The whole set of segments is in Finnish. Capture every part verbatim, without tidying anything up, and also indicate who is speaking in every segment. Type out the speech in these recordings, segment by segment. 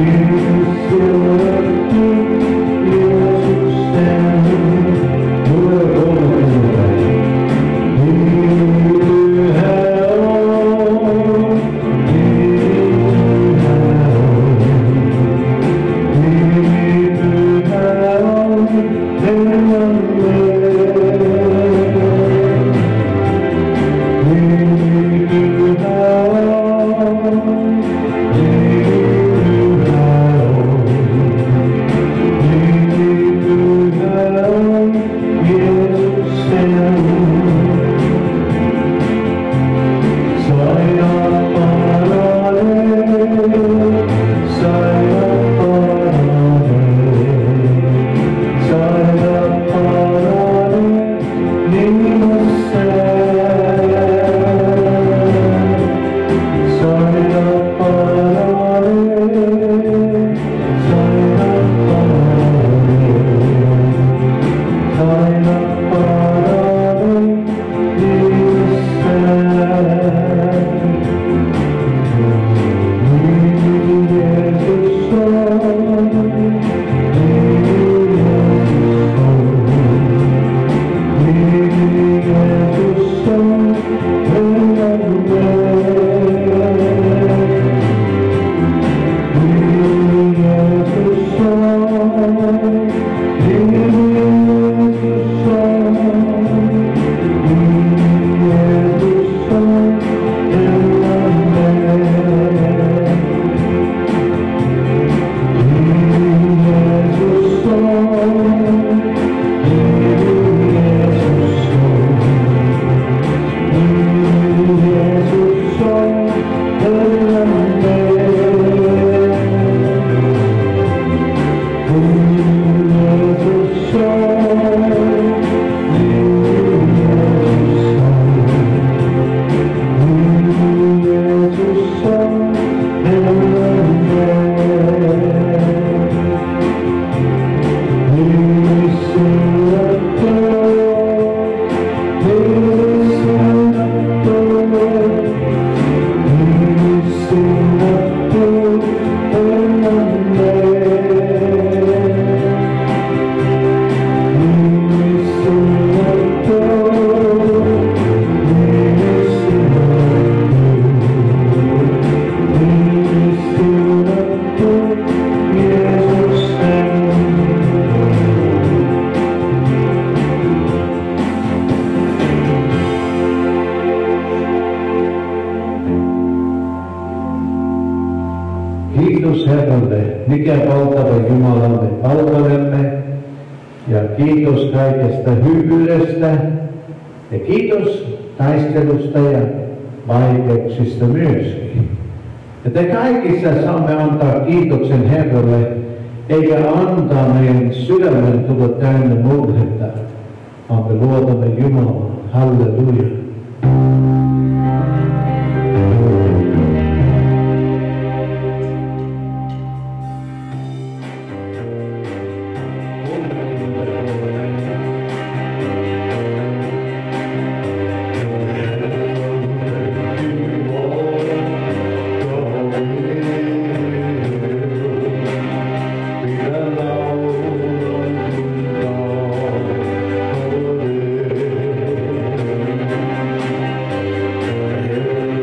Speaker 1: Kiitos Herralle, mikä valtava Jumalamme palvelemme, ja kiitos kaikesta hyvyydestä, ja kiitos taistelusta ja vaikeuksista myöskin. Että kaikissa saamme antaa kiitoksen Herralle, eikä antaa meidän sydämen tulla täynnä murhetta, vaan me luotamme Jumalaan. Halleluja.
Speaker 2: Yeah.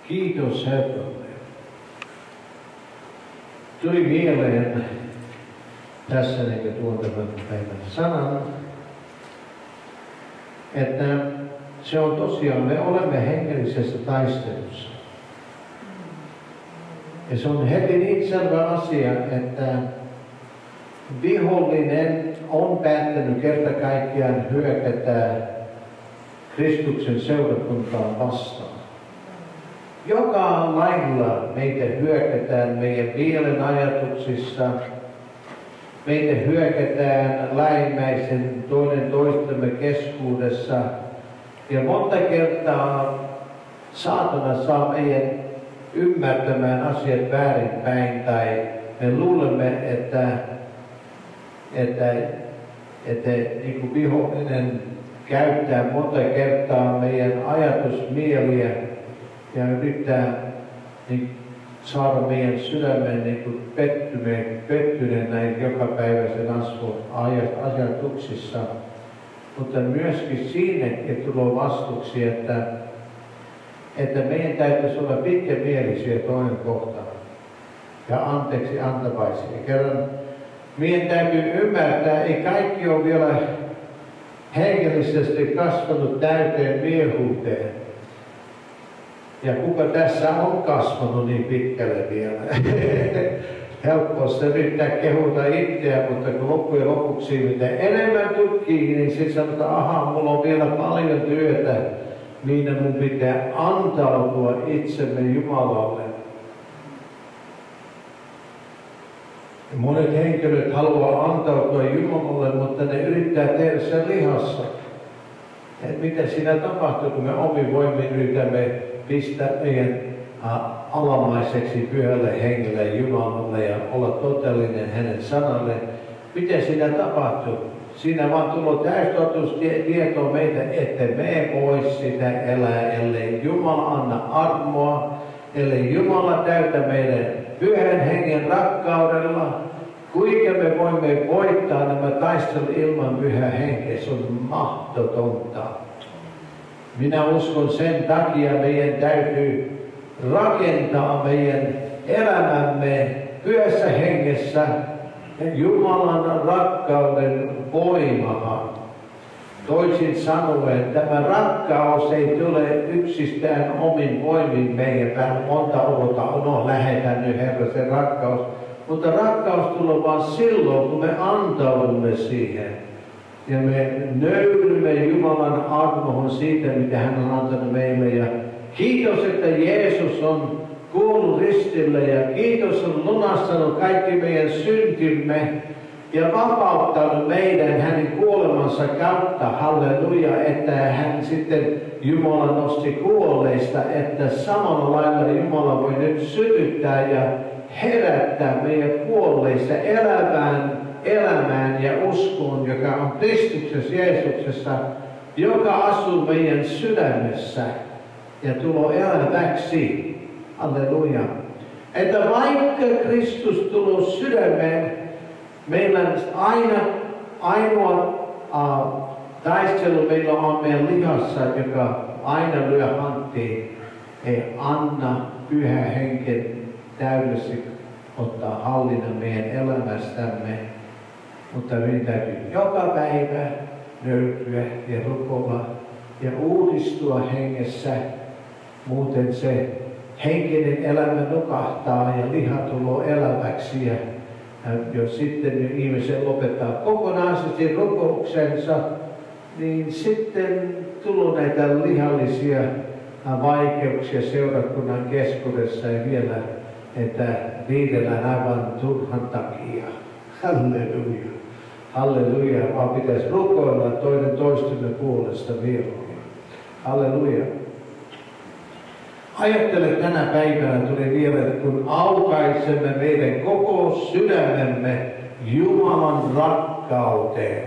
Speaker 1: Kiitos Herralle. Tuli mieleen tässä niin kuin tuon tämän päivän sanan, että se on tosiaan, me olemme hengellisessä taistelussa. Ja se on heti niin selvä asia, että vihollinen on päättänyt kerta kaikkiaan hyökätä Kristuksen seurakuntaan vastaan. Joka lailla meitä hyökätään meidän mielen ajatuksissa, meitä hyökätään lähimmäisen toinen toistemme keskuudessa. Ja monta kertaa saatana saa meidän ymmärtämään asiat väärinpäin tai me luulemme, että, että, että niin kuin vihollinen käyttää monta kertaa meidän ajatusmieliä ja yrittää niin, saada meidän sydämen niin pettyneen, pettyneen näin jokapäiväisen ajatuksissa. Mutta myöskin siinäkin tulee vastuksi, että, että meidän täytyisi olla pitkämielisiä toinen kohtaan ja anteeksi antavaisia. Kerran meidän täytyy ymmärtää, ei kaikki ole vielä hengellisesti kasvanut täyteen miehuuteen. Ja kuka tässä on kasvanut niin pitkälle vielä? Helppo se yrittää kehuta itseä, mutta kun loppujen lopuksi mitä enemmän tutkii, niin sitten sanotaan, aha, mulla on vielä paljon työtä, niin mun pitää antautua itsemme Jumalalle. Ja monet henkilöt haluaa antautua Jumalalle, mutta ne yrittää tehdä sen lihassa. Et mitä siinä tapahtuu, kun me omin voimin yritämme pistää meidän alamaiseksi pyhälle hengelle Jumalalle ja olla totellinen hänen sanalle. Miten siinä tapahtuu? Siinä vaan tulee täystotuustieto meitä, että me voi sitä elää, ellei Jumala anna armoa, ellei Jumala täytä meidän pyhän hengen rakkaudella. Kuinka me voimme voittaa nämä taistelut ilman pyhää henkeä? Se on mahdotonta. Minä uskon sen takia meidän täytyy rakentaa meidän elämämme pyhässä hengessä Jumalan rakkauden voimaa. Toisin sanoen, tämä rakkaus ei tule yksistään omin voimin meidän vähän monta olota, no lähetään nyt Herra sen rakkaus. Mutta rakkaus tulee vain silloin, kun me antaudumme siihen. Ja me nöyrymme Jumalan armohon siitä, mitä hän on antanut meille. Ja kiitos, että Jeesus on kuollut ristille ja kiitos on lunastanut kaikki meidän syntimme ja vapauttanut meidän hänen kuolemansa kautta. Halleluja, että hän sitten Jumala nosti kuolleista, että samalla lailla Jumala voi nyt sytyttää ja herättää meidän kuolleista elämään, elämään ja uskoon, joka on Kristuksessa Jeesuksessa, joka asuu meidän sydämessä ja tulee eläväksi. Halleluja. Että vaikka Kristus tulee sydämeen, meillä on aina ainoa uh, taistelu meillä on meidän lihassa, joka aina lyö hanttiin. Ei anna pyhä henken täydellisesti ottaa hallinnan meidän elämästämme. Mutta meidän täytyy joka päivä löytyä ja rukoilla ja uudistua hengessä. Muuten se henkinen elämä nukahtaa ja liha tulee eläväksi. Ja jos sitten ihmisen lopettaa kokonaisesti rukouksensa, niin sitten tulee näitä lihallisia vaikeuksia seurakunnan keskuudessa ja vielä, että riidellään aivan turhan takia. Halleluja. Halleluja. Vaan pitäisi rukoilla toinen toistemme puolesta mieluummin. Halleluja. Ajattele tänä päivänä tuli vielä, että kun aukaisemme meidän koko sydämemme Jumalan rakkauteen.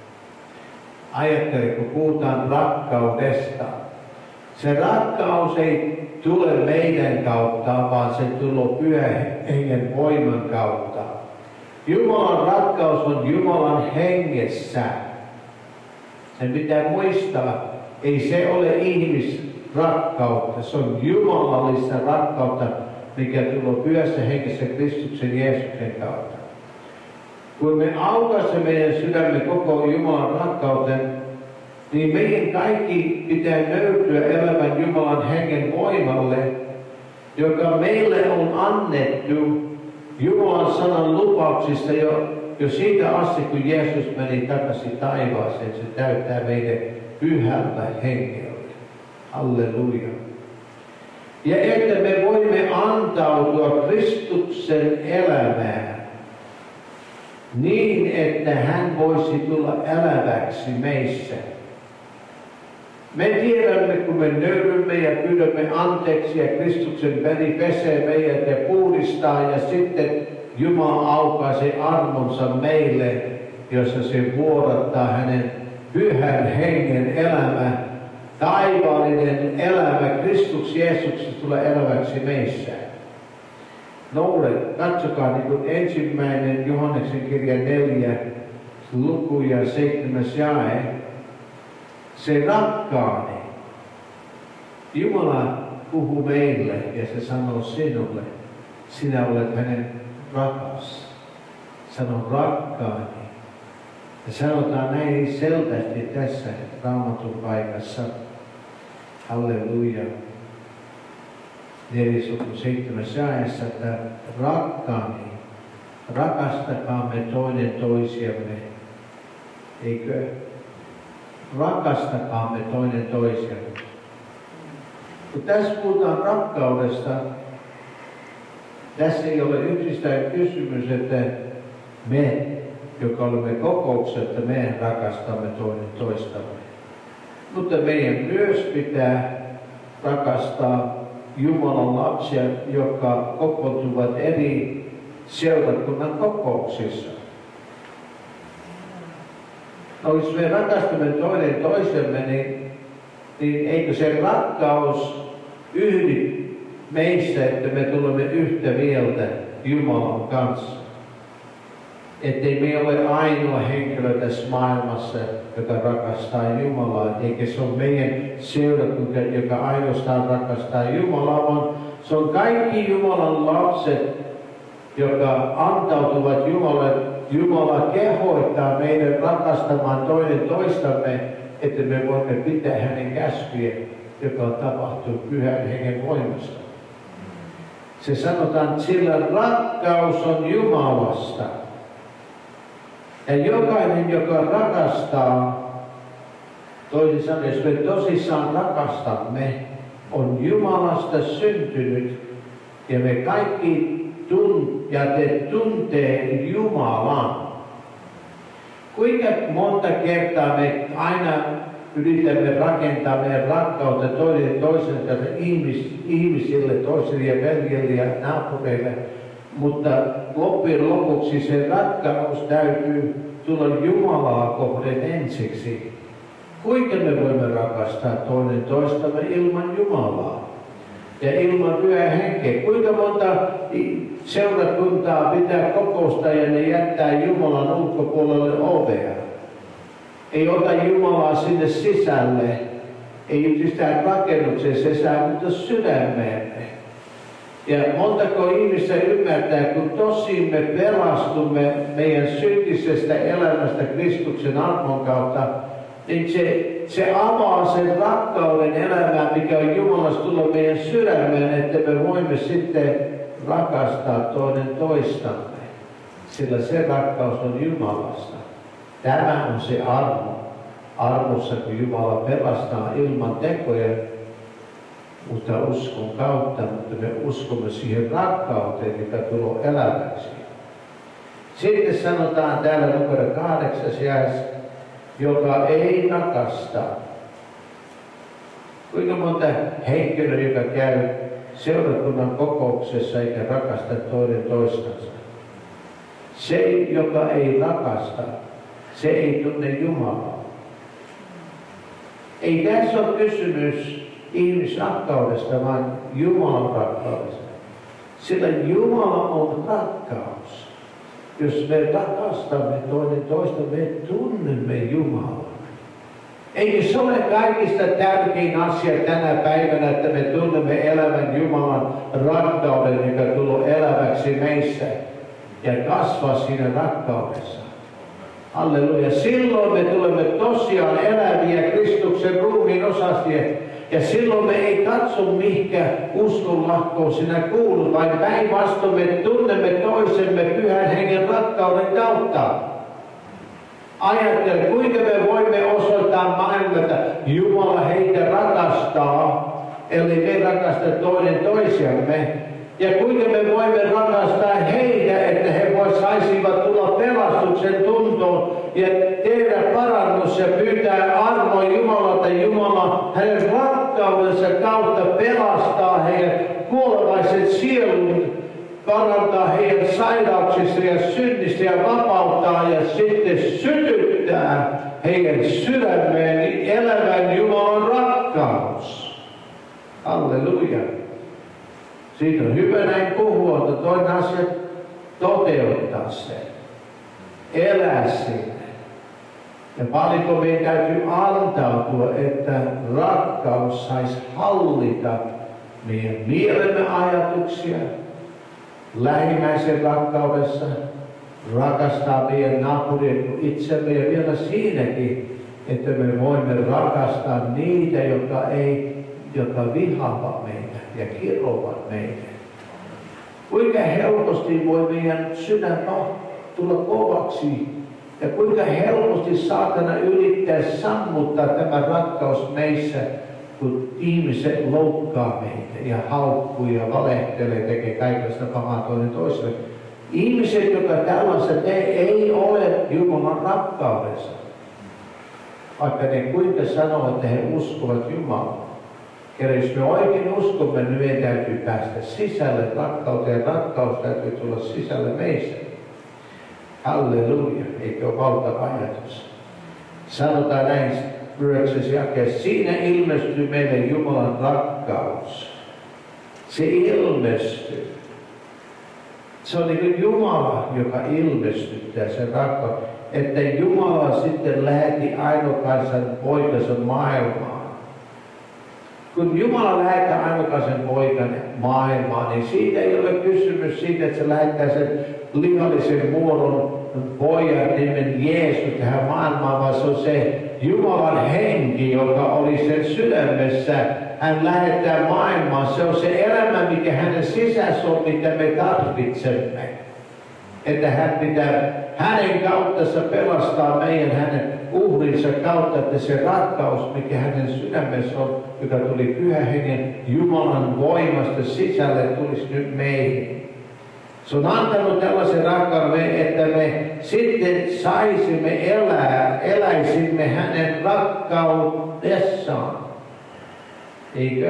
Speaker 1: Ajattele, kun puhutaan rakkaudesta. Se rakkaus ei tule meidän kautta, vaan se tulee pyhän hengen voiman kautta. Jumalan rakkaus on Jumalan hengessä. Sen pitää muistaa, ei se ole ihmis rakkautta. Se on jumalallista rakkautta, mikä tulee pyhässä hengessä Kristuksen Jeesuksen kautta. Kun me aukaisemme meidän sydämme koko Jumalan rakkauteen, niin meidän kaikki pitää nöyrtyä elävän Jumalan hengen voimalle, joka meille on annettu Jumalan sanan lupauksista jo, jo siitä asti, kun Jeesus meni takaisin taivaaseen. Se täyttää meidän pyhällä hengellä. Halleluja. Ja että me voimme antautua Kristuksen elämään niin, että hän voisi tulla eläväksi meissä. Me tiedämme, kun me nöyrymme ja pyydämme anteeksi ja Kristuksen veri pesee meidät ja puhdistaa ja sitten Jumala aukaisee armonsa meille, jossa se vuodattaa hänen pyhän hengen elämä, taivaallinen elämä, Kristus Jeesuksesta tulee eläväksi meissä. Noule, katsokaa niin kuin ensimmäinen Johanneksen kirja neljä, luku ja seitsemäs jae. Se rakkaani. Jumala puhuu meille ja se sanoo sinulle, sinä olet hänen rakas. Sano rakkaani. Ja sanotaan näin selvästi tässä Raamatun paikassa. Halleluja. Neljäs luku seitsemäs jaeessa, että rakkaani, rakastakaamme toinen toisiamme. Eikö? Rakastakaamme toinen toisiamme. Kun tässä puhutaan rakkaudesta, tässä ei ole yksistään kysymys, että me, joka olemme kokouksessa, että me rakastamme toinen toistamme. Mutta meidän myös pitää rakastaa Jumalan lapsia, jotka kokoontuvat eri seurakunnan kokouksissa. No, jos me rakastamme toinen toisemme, niin, niin eikö se rakkaus yhdy meissä, että me tulemme yhtä mieltä Jumalan kanssa? Ettei me ole ainoa henkilö tässä maailmassa, joka rakastaa Jumalaa, eikä se ole meidän seurakunta, joka ainoastaan rakastaa Jumalaa, vaan se on kaikki Jumalan lapset, jotka antautuvat Jumalalle. Jumala kehoittaa meidän rakastamaan toinen toistamme, että me voimme pitää hänen käskyjä, joka tapahtuu pyhän hengen voimasta. Se sanotaan, sillä rakkaus on Jumalasta. Ja jokainen, joka rakastaa, toisin sanoen, jos me tosissaan rakastamme, on Jumalasta syntynyt ja me kaikki tun, ja te tuntee Jumalan. Kuinka monta kertaa me aina yritämme rakentaa meidän rakkautta toinen toisen ihmis, ihmisille, toisille ja veljille ja naapureille, mutta loppujen lopuksi se rakkaus täytyy tulla Jumalaa kohden ensiksi. Kuinka me voimme rakastaa toinen toistamme ilman Jumalaa ja ilman pyhää henkeä? Kuinka monta seurakuntaa pitää kokousta ja ne jättää Jumalan ulkopuolelle ovea? Ei ota Jumalaa sinne sisälle, ei yksistään rakennukseen sisään, mutta sydämeemme. Ja montako ihmistä ymmärtää, kun tosin me pelastumme meidän syntisestä elämästä Kristuksen armon kautta, niin se, se avaa sen rakkauden elämään, mikä on Jumalasta tullut meidän sydämeen, että me voimme sitten rakastaa toinen toistamme. Sillä se rakkaus on Jumalasta. Tämä on se armo. Armossa, kun Jumala pelastaa ilman tekoja, mutta uskon kautta, mutta me uskomme siihen rakkauteen, mikä tulee eläväksi. Sitten sanotaan täällä numero kahdeksas jaes, joka ei rakasta. Kuinka monta henkilöä, joka käy seurakunnan kokouksessa eikä rakasta toinen toistansa? Se, joka ei rakasta, se ei tunne Jumalaa. Ei tässä ole kysymys ihmisrakkaudesta, vaan Jumalan rakkaudesta. Sillä Jumala on rakkaus. Jos me rakastamme toinen toista, me tunnemme Jumalan. Eikö se ole kaikista tärkein asia tänä päivänä, että me tunnemme elävän Jumalan rakkauden, joka tulee eläväksi meissä ja kasvaa siinä rakkaudessa. Halleluja. Silloin me tulemme tosiaan eläviä Kristuksen ruumiin osasia. Ja silloin me ei katso, mihinkä uskonlahkoon sinä kuulut, vaan päinvastoin me tunnemme toisemme Pyhän Hengen rakkauden kautta. Ajattele, kuinka me voimme osoittaa maailmalle, että Jumala heitä rakastaa, eli me rakasta toinen toisiamme. Ja kuinka me voimme rakastaa heitä, että he saisivat tulla pelastuksen tuntoon ja tehdä parannus ja pyytää armoa Jumalalta. Jumala hänen rakkaudensa kautta pelastaa heidän kuolevaiset sielun, parantaa heidän sairauksista ja synnistä ja vapauttaa ja sitten sytyttää heidän sydämeen elävän Jumalan rakkaus. Halleluja. Siitä on hyvä näin puhua, että toinen asia toteuttaa sen. Elää sinne. Ja paljonko meidän täytyy antautua, että rakkaus saisi hallita meidän mielemme ajatuksia, lähimmäisen rakkaudessa, rakastaa meidän naapuria kuin itsemme ja vielä siinäkin, että me voimme rakastaa niitä, jotka, ei, jotka vihaavat meitä ja kirovat meitä. Kuinka helposti voi meidän sydän tulla kovaksi ja kuinka helposti saatana yrittää sammuttaa tämä rakkaus meissä, kun ihmiset loukkaa meitä ja haukkuu ja valehtelee, tekee kaikesta pahaa toinen toiselle. Ihmiset, jotka tällaiset, ne ei ole Jumalan rakkaudessa. Vaikka ne kuinka sanoo, että he uskovat Jumalaa. Ja jos me oikein uskomme, niin meidän täytyy päästä sisälle rakkauteen ja rakkaus täytyy tulla sisälle meissä. Halleluja, eikö ole valtava ajatus. Sanotaan näin yhdeksäs jakeessa, siinä ilmestyy meille Jumalan rakkaus. Se ilmestyy. Se on niin kuin Jumala, joka ilmestyttää sen rakkauden. Että Jumala sitten lähetti ainokaisen poikansa maailmaan. Kun Jumala lähettää ainokaisen poikan maailmaan, niin siitä ei ole kysymys siitä, että se lähettää sen lihallisen muodon pojan nimen Jeesus tähän maailmaan, vaan se on se Jumalan henki, joka oli sen sydämessä. Hän lähettää maailmaan. Se on se elämä, mikä hänen sisässä on, mitä me tarvitsemme. Että hän pitää hänen kauttansa pelastaa meidän hänen uhrinsa kautta, että se rakkaus, mikä hänen sydämessä on, joka tuli Pyhän Hengen Jumalan voimasta sisälle, tulisi nyt meihin. Se on antanut tällaisen rakkauden, että me sitten saisimme elää, eläisimme hänen rakkaudessaan. Eikö?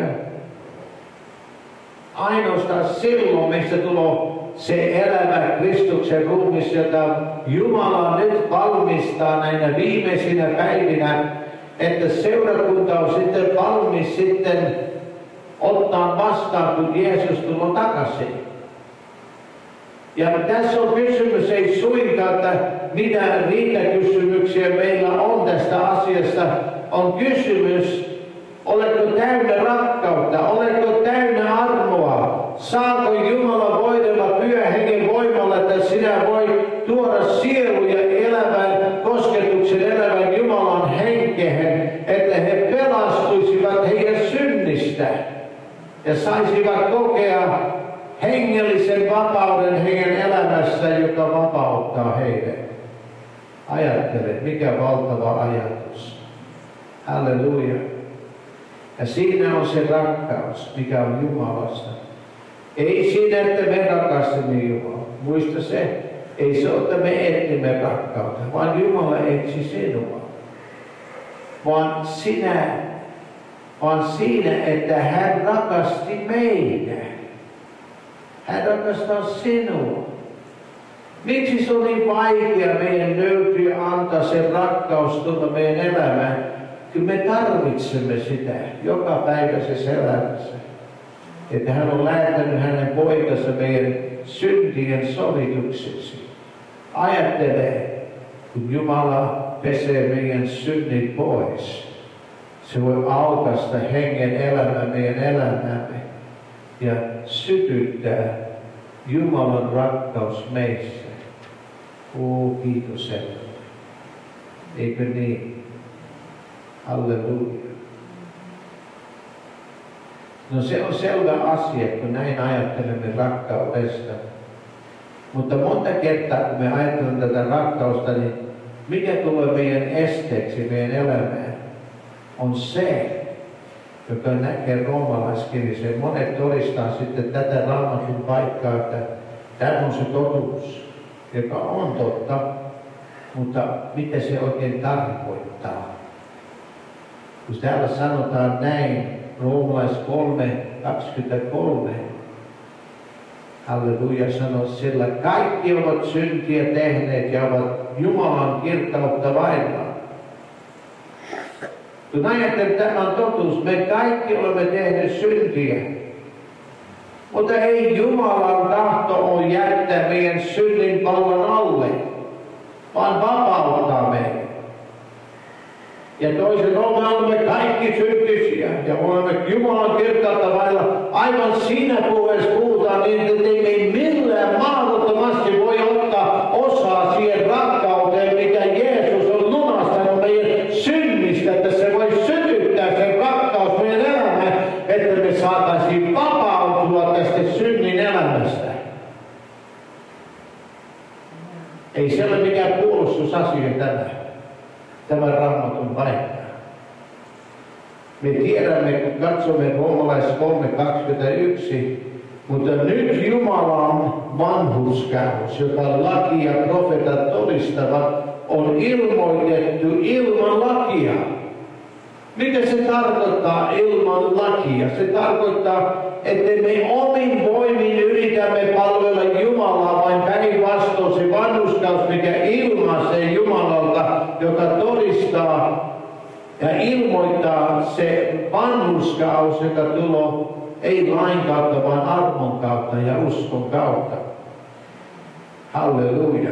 Speaker 1: Ainoastaan silloin meistä tulee se elävä Kristuksen ruumis, jota Jumala nyt valmistaa näinä viimeisinä päivinä, että seurakunta on sitten valmis sitten ottaa vastaan, kun Jeesus tulee takaisin. Ja tässä on kysymys, ei suinkaan, että mitä riitakysymyksiä meillä on tästä asiasta. On kysymys, oletko täynnä rakkautta, oletko täynnä armoa? Saako Jumala voidella Pyhän Hengen voimalla, että sinä voit tuoda sielu ja elävän kosketuksen elävän Jumalan henkeen, että he pelastuisivat heidän synnistä ja saisivat kokea hengellisen vapauden heidän elämässä, joka vapauttaa heidät. Ajattele, mikä valtava ajatus. Halleluja. Ja siinä on se rakkaus, mikä on Jumalasta. Ei siinä, että me rakastamme Jumalaa. Muista se, ei se ole, että me etsimme rakkautta, vaan Jumala etsi sinua. Vaan sinä, vaan siinä, että hän rakasti meitä. Hän rakastaa sinua. Miksi se on niin vaikea meidän löytyä antaa sen rakkaus tuolta meidän elämään? Kyllä me tarvitsemme sitä joka päiväisessä elämässä. Että hän on lähettänyt hänen poikansa meidän syntien sovitukseksi. Ajattele, kun Jumala pesee meidän synnit pois. Se voi aukaista hengen elämää meidän elämäämme ja sytyttää Jumalan rakkaus meissä. Oo, kiitos Herra. Eikö niin? Halleluja. No se on selvä asia, kun näin ajattelemme rakkaudesta. Mutta monta kertaa, kun me ajattelemme tätä rakkausta, niin mikä tulee meidän esteeksi meidän elämään, on se, joka näkee roomalaiskirjassa. Monet todistaa sitten tätä Raamatun paikkaa, että tämä on se totuus, joka on totta, mutta mitä se oikein tarkoittaa? Kun täällä sanotaan näin, Roomalais kolme kaksikymmentäkolme, halleluja sanoo, sillä kaikki ovat syntiä tehneet ja ovat Jumalan kirkkautta vailla. Kun ajattelen, että tämä on totuus, me kaikki olemme tehneet syntiä. Mutta ei Jumalan tahto ole jättää meidän synnin pallon alle, vaan vapauttaa meidät. Ja toiset on, me olemme kaikki syntisiä ja olemme Jumalan kirkkautta vailla. Aivan siinä puheessa puhutaan niin, että ei millään mahdottomasti voi ottaa osaa siihen rakkauteen, mitä Jeesus on lunastanut meidän synnistä, että se voi sytyttää sen rakkaus meidän elämään, että me saataisiin vapautua tästä synnin elämästä. Ei se ole mikään puolustusasia tämä, tämä Raamatun paikka. Me tiedämme, kun katsomme Roomalais kolme kaksikymmentäyksi, mutta nyt Jumalan vanhurskaus, jota laki ja profeetat todistavat, on ilmoitettu ilman lakia. Mitä se tarkoittaa ilman lakia? Se tarkoittaa, että me omin voimin yritämme palvella Jumalaa, vain päinvastoin se vanhurskaus, mikä ilmaisee Jumalalta, joka todistaa ja ilmoittaa se vanhurskaus, joka tulee ei lain kautta, vaan armon kautta ja uskon kautta. Halleluja.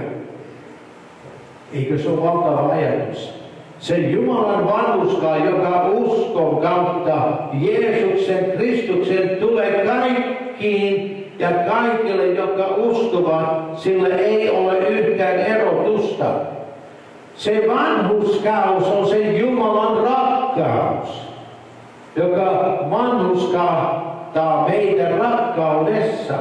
Speaker 1: Eikö se ole valtava ajatus? Se Jumalan vanhurskaa, joka uskon kautta Jeesuksen Kristuksen tulee kaikkiin ja kaikille, jotka uskovat, sillä ei ole yhtään erotusta. Se vanhurskaus on se Jumalan rakkaus, joka vanhurskauttaa meitä rakkaudessa.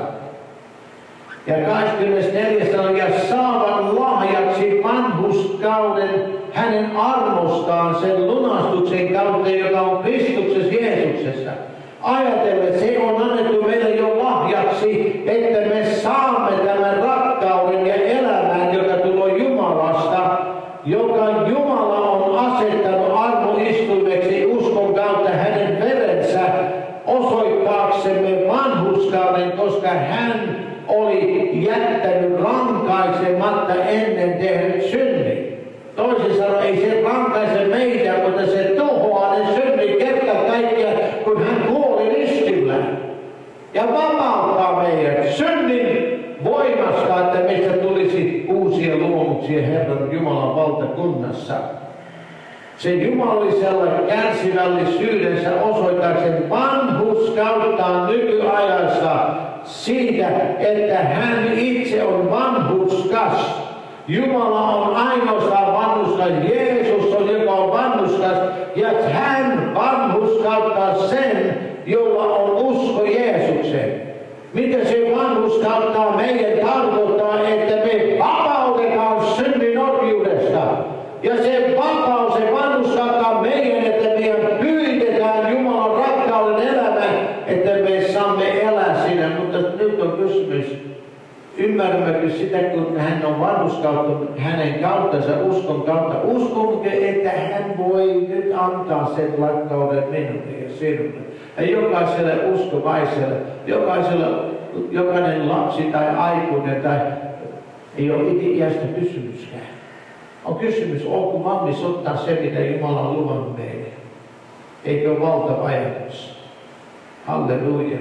Speaker 1: Ja kaksikymmentäneljä sanoo, ja saavat lahjaksi vanhurskauden hänen armostaan sen lunastuksen kautta, joka on Kristuksessa Jeesuksessa. Ajatellen, se on annettu meille jo lahjaksi, että me saamme tämän rakkauden ja elämän, joka tulee Jumalasta, joka Jumala on asettanut armoistuimeksi uskon kautta hänen verensä osoittaaksemme vanhurskauden, koska hän oli jättänyt rankaisematta ennen tehnyt synnin. Toisin sanoen, ei se rankaise meitä, mutta se tuhoaa ne synnit kerta kaikkiaan, kun hän kuoli ristillä. Ja vapauttaa meidät synnin voimasta, että meistä tulisi uusia luomuksia Herran Jumalan valtakunnassa. Se jumalallisella kärsivällisyydessä osoittaakseen vanhurskauttaan nykyajassa siitä, että hän itse on vanhurskas. Jumala on ainoastaan vanhurskas. Jeesus on, joka on vanhurskas. Ja hän vanhurskauttaa sen, jolla on usko Jeesukseen. Mitä se vanhurskauttaa meidän tarkoittaa, että me vapautetaan synnin orjuudesta. Ja se vapaus, se vanhurskauttaa meidän, että me pyytetään Jumalan rakkauden elämään, että me saamme elää siinä. Mutta nyt on kysymys, ymmärrämmekö sitä, kun hän on vanhurskauttanut hänen kauttansa, uskon kautta. Uskonko, että hän voi nyt antaa sen rakkauden minulle ja sinulle. Ja jokaiselle uskovaiselle, jokaiselle, jokainen lapsi tai aikuinen, tai ei ole iästä kysymyskään. On kysymys, onko valmis ottaa se, mitä Jumala on luvannut meille. Eikö ole valtava ajatus? Halleluja.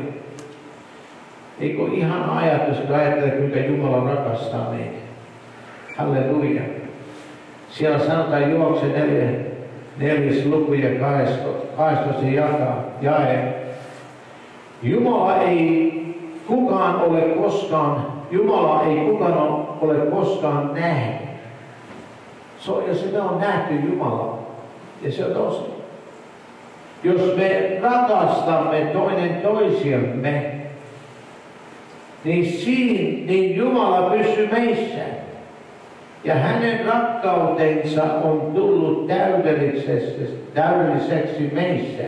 Speaker 1: Eikö ole ihana ajatus, kun ajattelee, kuinka Jumala rakastaa meitä. Halleluja. Siellä sanotaan Juokse neljä neljäs luku ja kahdestoista jae. Jumala ei kukaan ole koskaan, Jumala ei kukaan ole koskaan nähnyt. So, ja se on nähty Jumala. Ja se on tosi. Jos me rakastamme toinen toisiamme, niin siinä niin Jumala pysyy meissä. Ja hänen rakkautensa on tullut täydelliseksi, täydelliseksi meissä.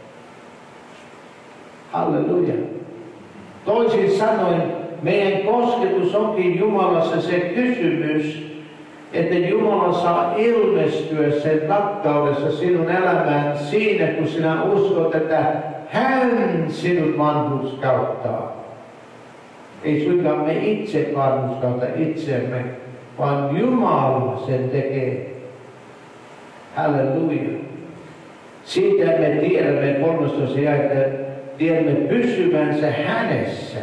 Speaker 1: Halleluja. Toisin sanoen, meidän kosketus onkin Jumalassa se kysymys, että Jumala saa ilmestyä sen rakkaudessa sinun elämään siinä, kun sinä uskot, että hän sinut vanhurskauttaa. Ei suinkaan me itse vanhurskauta itsemme, vaan Jumala sen tekee. Halleluja. Siitä me tiedämme kolmastoista jae, että tiedämme pysyvänsä hänessä.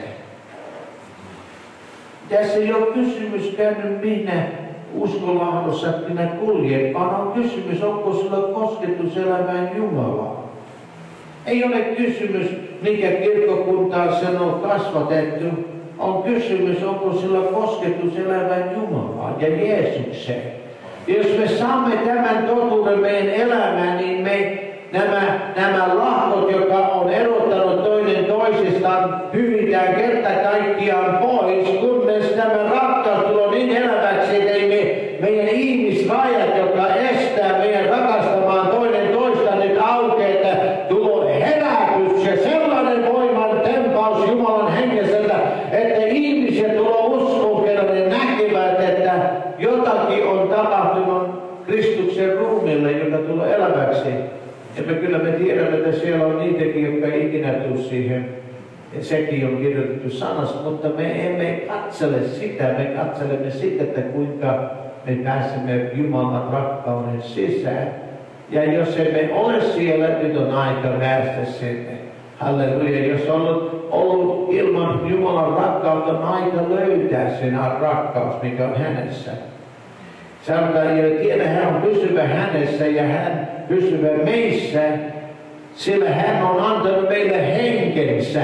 Speaker 1: Tässä ei ole kysymys käynyt minä uskonlahdossa, että minä kuljen, vaan on kysymys, onko sinulla kosketus elämään Jumalaa. Ei ole kysymys, mikä kirkkokuntaan sen on kasvatettu. On kysymys, onko sillä kosketus elämään Jumalaa ja Jeesukseen. Ja jos me saamme tämän totuuden meidän elämään, niin me nämä, nämä lahkot, jotka on erottanut toinen toisistaan, hyvitään kerta kaikkiaan pois, kunnes tämä rakkaus tulee niin eläväksi, että ei me, meidän ihmisrajat, jotka estää meidän rakastamaan toinen toista, nyt aukeaa, että tulee herätys ja sellainen voiman tempaus Jumalan hengeseltä, että ihmiset tulee uskoon, kerran ne näkevät, että jotakin on tapahtunut Kristuksen ruumille, joka tulee eläväksi. Ja me kyllä me tiedämme, että siellä on niitäkin, jotka ei ikinä tule siihen. Ja sekin on kirjoitettu sanassa, mutta me emme katsele sitä. Me katselemme sitä, että kuinka me pääsemme Jumalan rakkauden sisään. Ja jos emme ole siellä, nyt on aika päästä sinne. Halleluja. Jos on ollut, ollut ilman Jumalan rakkautta, on aika löytää sen rakkaus, mikä on hänessä. Sanotaan, että tiedä, hän on pysyvä hänessä ja hän pysyvä meissä, sillä hän on antanut meille henkensä.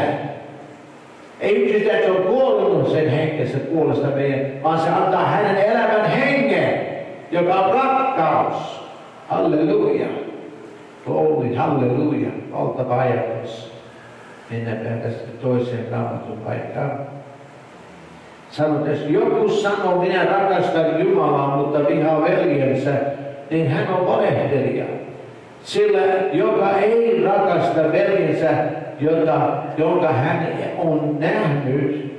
Speaker 1: Ei yksistään, että se on kuollut sen henkensä puolesta meidän, vaan se antaa hänen elämän hengen, joka on rakkaus. Halleluja. Glory, halleluja. Valtava ajatus. Mennään tästä toiseen raamatun paikkaan. Sanotaan, jos joku sanoo, minä rakastan Jumalaa, mutta vihaa veljensä, niin hän on valehtelija. Sillä joka ei rakasta veljensä, jota, jonka hän on nähnyt,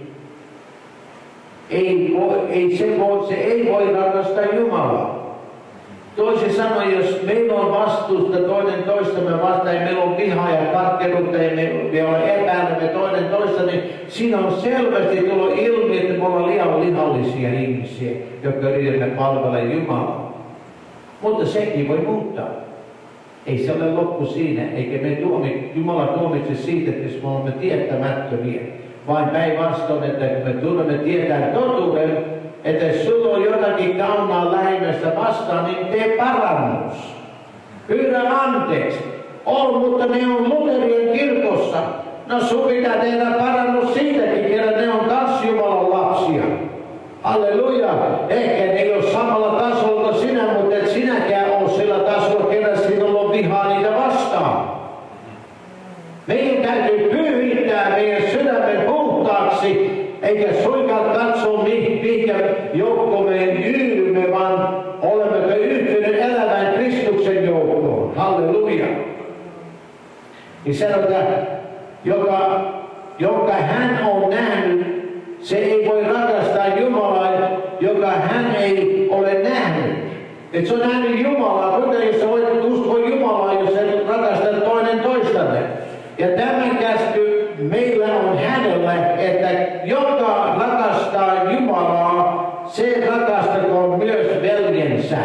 Speaker 1: ei, voi, ei se, voi, se ei voi rakastaa Jumalaa. Toisin sanoen, jos meillä on vastuusta toinen toistamme vastaan, ja meillä on vihaa ja katkeruutta, ja me, me olemme epäilemme toinen toista, niin siinä on selvästi tullut ilmi, että me ollaan liian lihallisia ihmisiä, jotka yritämme palvella Jumalaa. Mutta sekin voi muuttaa. Ei se ole loppu siinä, eikä me tuomi, Jumala tuomitse siitä, että jos me olemme tietämättömiä. Vain päinvastoin, että kun me tulemme tietää totuuden, että jos sulla on jotakin kaunaa lähimmäistä vastaan, niin tee parannus. Pyydä anteeksi. On, mutta ne on Luterien kirkossa. No sun pitää tehdä parannus siitäkin, kerran ne on kans Jumalan lapsia. Halleluja. Ehkä ne ei ole samalla tasolla kuin sinä, mutta et sinäkään ole sillä tasolla, kerran sinulla on vihaa niitä vastaan. Meidän täytyy pyyhittää meidän sydämen puhtaaksi, eikä suinkaan katsoa mihinkä joukko meidän yhdymme, vaan olemmeko yhtyneet elämään Kristuksen joukkoon. Halleluja. Niin sanotaan, joka, joka hän on nähnyt, se ei voi rakastaa Jumalaa, joka hän ei ole nähnyt. Et se on nähnyt Jumalaa, mutta jos sä voit uskoa Jumalaa, jos sä rakastat toinen toistanne. Ja tämän käsky meillä on hänellä, että joka rakastaa Jumalaa, se rakastakoon myös veljensä.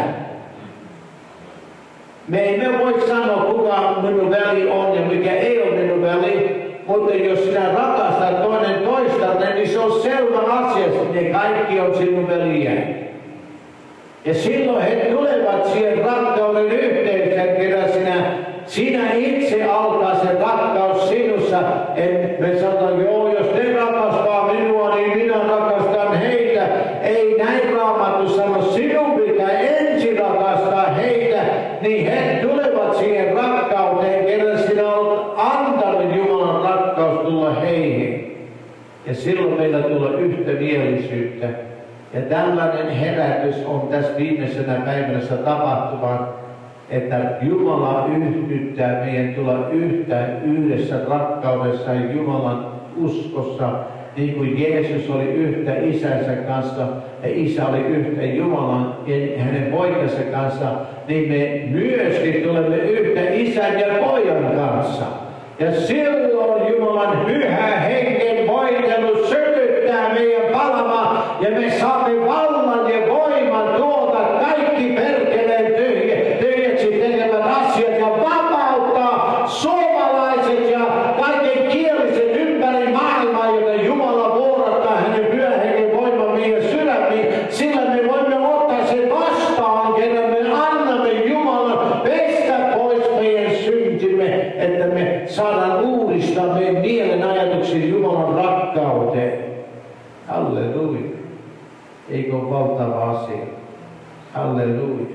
Speaker 1: Me emme voi sanoa, kuka minun veli on ja mikä ei ole minun veli, mutta jos sinä rakastat toinen toistanne, niin se on selvä asia, että ne kaikki on sinun veliä. Ja silloin he tulevat siihen rakkauden yhteyteen, kerran sinä, sinä itse alkaa se rakkaus sinussa. En me sanotaan, joo, jos ne rakastaa minua, niin minä rakastan heitä. Ei näin Raamattu sano, sinun pitää ensin rakastaa heitä, niin he tulevat siihen rakkauteen, kerran sinä olet antanut Jumalan rakkaus tulla heihin. Ja silloin meillä tulee yhtämielisyyttä. Ja tällainen herätys on tässä viimeisenä päivänä tapahtumaan, että Jumala yhdyttää meidän tulla yhtä yhdessä rakkaudessa ja Jumalan uskossa, niin kuin Jeesus oli yhtä isänsä kanssa ja isä oli yhtä Jumalan ja hänen poikansa kanssa, niin me myöskin tulemme yhtä isän ja pojan kanssa. Ja silloin Jumalan pyhä hengen voitelu sytyttää meidän palamaan ja me saamme vallan ja voiman tuota kaikki perkeleen tyhjä, tyhjäksi tekevät asiat ja vapauttaa suomalaiset ja kaiken kieliset ympäri maailmaa, jota Jumala vuorattaa hänen pyhän hengen voiman meidän sydämiin. Sillä me voimme ottaa sen vastaan, kerran me annamme Jumalan pestä pois meidän syntimme, että me saadaan uudistaa meidän mielen ajatuksia Jumalan rakkauteen. Halleluja. Eikö ole valtava asia? Halleluja.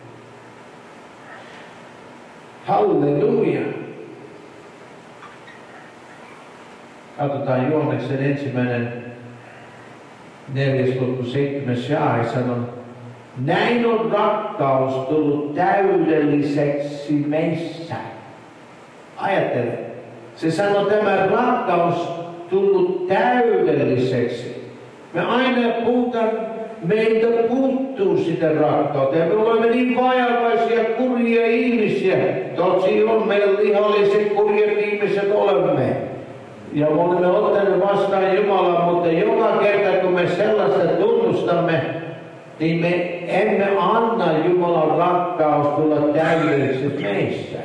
Speaker 1: Halleluja. Katsotaan Johanneksen ensimmäinen neljäs luku seitsemäs jae sanoo, näin on rakkaus tullut täydelliseksi meissä. Ajattele, se sanoo tämä rakkaus tullut täydelliseksi. Me aina puhutaan, meiltä puuttuu sitä rakkautta. Ja me olemme niin vajavaisia, kurjia ihmisiä. Tosi on, meillä lihalliset kurjat ihmiset olemme. Ja me olemme ottaneet vastaan Jumalaa, mutta joka kerta kun me sellaista tunnustamme, niin me emme anna Jumalan rakkaus tulla täydelliseksi meissä.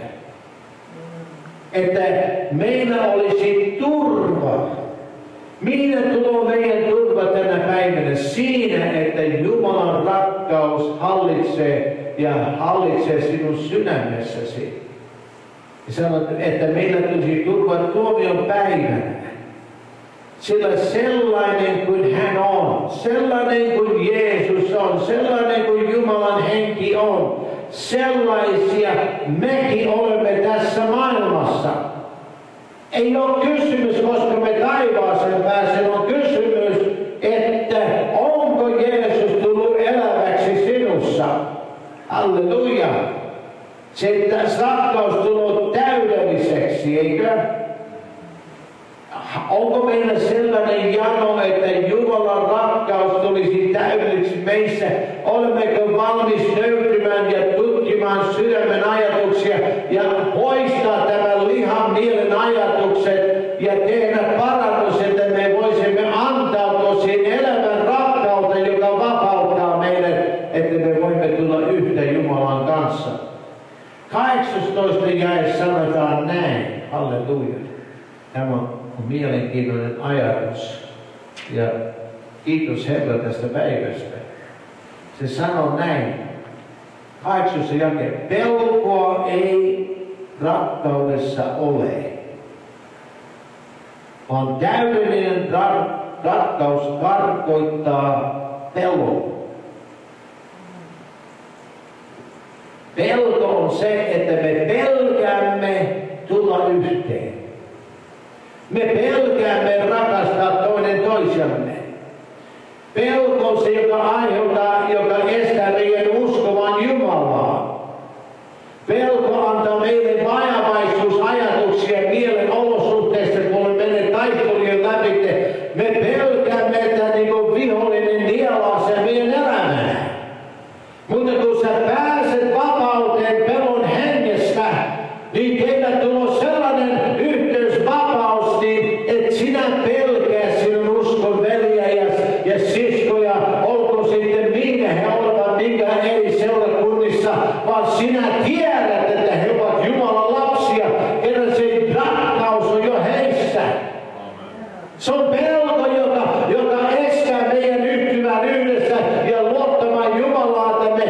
Speaker 1: Että meillä olisi turva. Minä tulee meidän turva tänä päivänä siinä, että Jumalan rakkaus hallitsee ja hallitsee sinun sydämessäsi. Ja sanot, että meillä tulisi turva tuomion päivänä. Sillä sellainen kuin hän on, sellainen kuin Jeesus on, sellainen kuin Jumalan henki on, sellaisia mekin olemme tässä maailmassa. Ei ole kysymys, koska me taivaaseen pääsemme, on kysymys, että onko Jeesus tullut eläväksi sinussa. Halleluja. Se rakkaus tullut täydelliseksi, eikö? Onko meillä sellainen jano, että Jumalan rakkaus tulisi täydelliseksi meissä? Olemmeko valmis nöyrtymään ja tutkimaan sydämen ajatuksia ja poistaa tämän lihan mielen ajatukset ja tehdä parannus, että me voisimme antautua siihen elämän rakkauteen, joka vapauttaa meidät, että me voimme tulla yhtä Jumalan kanssa. kahdeksastoista jae sanotaan näin. Halleluja. Tämä on mielenkiintoinen ajatus. Ja kiitos Herra tästä päivästä. Se sanoo näin. Kahdeksastoista jae. Pelkoa ei rakkaudessa ole, vaan täydellinen ra- rakkaus karkoittaa pelon. Pelko on se, että me pelkäämme tulla yhteen. Me pelkäämme rakastaa toinen toisiamme. Pelko on se, joka aiheuttaa, joka estää meidän uskomaan Jumalaa. Pelko antaa meille vajavaisuusajatuksia mielen olosuhteista, kun olemme menneet taistelujen läpi. Me pelkäämme, että niin kuin vihollinen nielaa sen meidän elämää. Mutta kun sä pääset vapauteen pelon hengestä, niin teillä tulee sellainen yhteysvapaus, niin et sinä pelkää sinun uskon veljä ja, ja siskoja, olko sitten minkä he olevat minkä eri seurakunnissa, vaan sinä tiedät, että he ovat Jumalan lapsia, kerran se rakkaus on jo heissä. Se on pelko, joka, joka estää meidän yhtymään yhdessä ja luottamaan Jumalaa, että me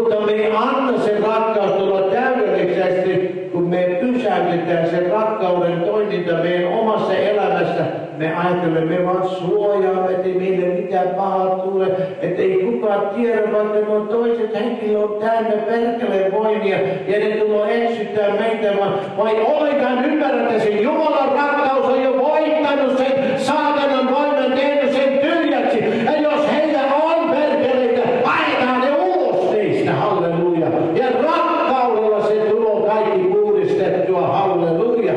Speaker 1: Mutta me ei anna sen rakkaus tulla täydellisesti, kun me pysäytetään sen rakkauden toiminta meidän omassa elämässä. Me ajattelemme, me vaan suojaamme, ettei meille mitään pahaa tule, ettei kukaan tiedä, vaikka nuo toiset henkilöt on täynnä perkeleen voimia ja ne tulee eksyttää meitä, vaan vai ollenkaan ymmärrätte sen Jumalan rakkaus on jo voittanut sen saatanan voiman, tehnyt sen tyhjäksi. Ja jos heillä on perkeleitä, ajetaan ne ulos teistä, halleluja. Ja rakkaudella se tulee kaikki puhdistettua, halleluja.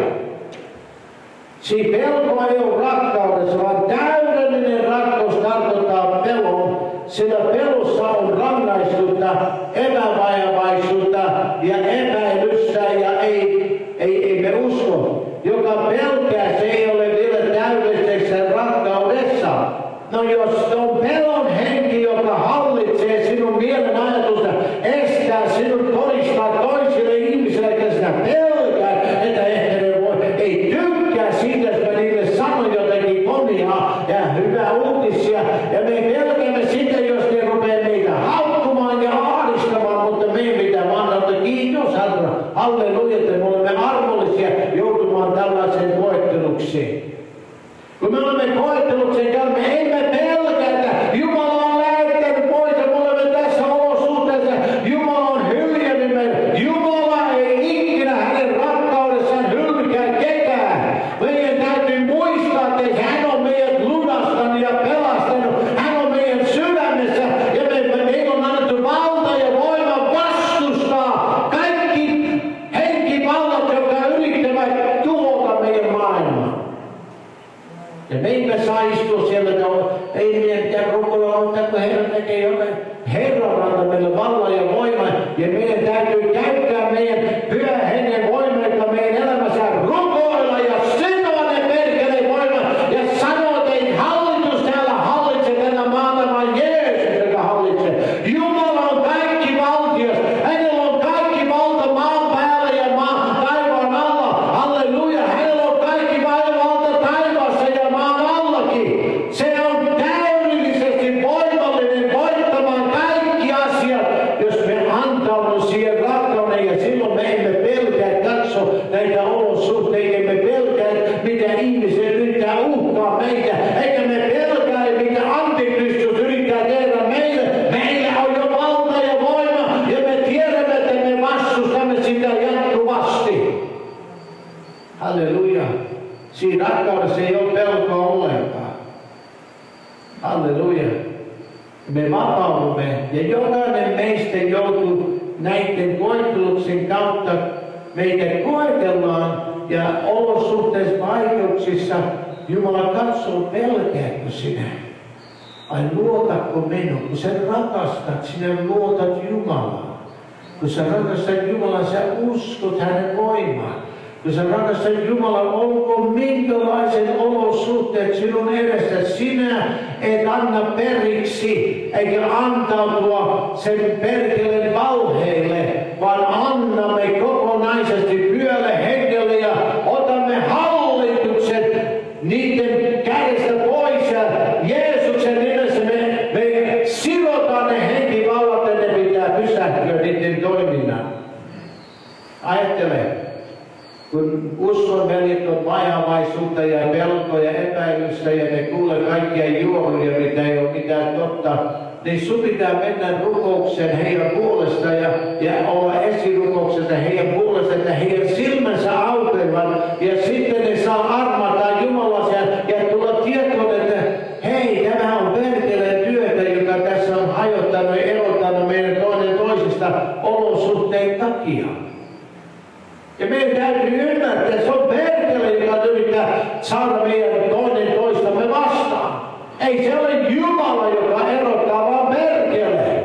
Speaker 1: Siinä pelko ei ole rakkaudessa, vaan täydellinen rakkaus tarkoittaa pelon. Sillä pelossa on rangaistusta, epävajavaisuutta ja epäilystä ja ei, ei, ei me usko. Joka pelkää, se ei ole vielä täydellisessä rakkaudessa. No jos on pelon henki, joka hallitsee sinun mielen ajatusta, estää sinut todistaa toisille ihmisille, että sinä pelkää, että ehkä ne voi, ei tykkää siitä, että niille sanoo jotenkin komiaa ja hyvää uutisia. Ja me pelkäämme sitä, jos ne rupeaa meitä haukkumaan ja ahdistamaan, mutta me ei mitään vaan että kiitos Herra, halleluja, että me olemme armollisia joutumaan tällaiseen koettelukseen. Kun me olemme koettelukseen käymme, ei me pelkätä. Jumala on lähettänyt pois ja me olemme tässä olosuhteessa. Jumala on hyljännyt meidät. Jumala ei ikinä hänen rakkaudessaan hylkää ketään. Meidän täytyy muistaa, että hän on meidät lunastanut ja pelastanut. Hän on meidän sydämessä ja me, me, meillä on annettu valta ja voima vastustaa kaikki henkivallat, jotka yrittävät tuhota meidän maailmaa. Ja me emme saa istua siellä, että ei meidän pitää rukoilla ottaa, kun Herra tekee jotain. Herra antaa meille vallan ja voiman. Ja meidän täytyy käyttää meidän pyhän hengen voimaa, joka meidän elämässä rukoilla ja sitoa ne perkeleen voiman. Ja sanoa, että ei hallitus täällä hallitse tänä maata, vaan Jeesus, joka hallitsee. Jumala on kaikki valtias. Hänellä on kaikki valta maan päällä ja maan taivaan alla. Halleluja. Hänellä on kaikki valta taivaassa ja maan allakin. Se on täydellisesti voimallinen voittamaan kaikki asiat, jos me antaudumme siihen rakkauden. Ja silloin me emme pelkää katso näitä olosuhteita, emme pelkää, mitä ihmiset yrittää uhkaa meitä, eikä me pelkää, mitä antikristus yrittää tehdä meille. Meillä on jo valta ja voima, ja me tiedämme, että me vastustamme sitä jatkuvasti. Halleluja. Siinä rakkaudessa ei ole pelkoa ollenkaan. Halleluja. Me vapaudumme ja jokainen meistä joutuu näiden koetteluksen kautta, meitä koetellaan ja olosuhteissa vaikeuksissa Jumala katsoo, pelkääkö sinä? Ai luotatko minun? Kun sä rakastat, sinä luotat Jumalaa. Kun sä rakastat Jumalaa, sä uskot hänen voimaan. Kun sä rakastat Jumalaa, olkoon minkälaiset olosuhteet sinun edessä. Sinä et anna periksi eikä antautua sen perkeleen valheille, vaan annamme kokonaisesti pyölle hengelle ja otamme hallituksen niiden kädestä pois. Ja Jeesuksen nimessä me, me sidotaan ne henkivallat, että ne pitää pysähtyä niiden toiminnan. Ajattele. Kun uskonveljet on vajavaisuutta ja pelkoa ja epäilystä ja ne kuulee kaikkia juoruja, mitä ei ole mitään totta, niin sun pitää mennä rukoukseen heidän puolesta ja, ja olla esirukouksessa heidän puolesta, että heidän silmänsä aukeavat ja sitten ne saa armata Jumalassa ja, ja tulla tietoon, että hei, tämä on perkeleen työtä, joka tässä on hajottanut ja erottanut meidän toinen toisista olosuhteen takia. Ja meidän täytyy ymmärtää, että se on perkele, joka yrittää saada meidän toinen toistamme vastaan. Ei se ole Jumala, joka erottaa, vaan perkele.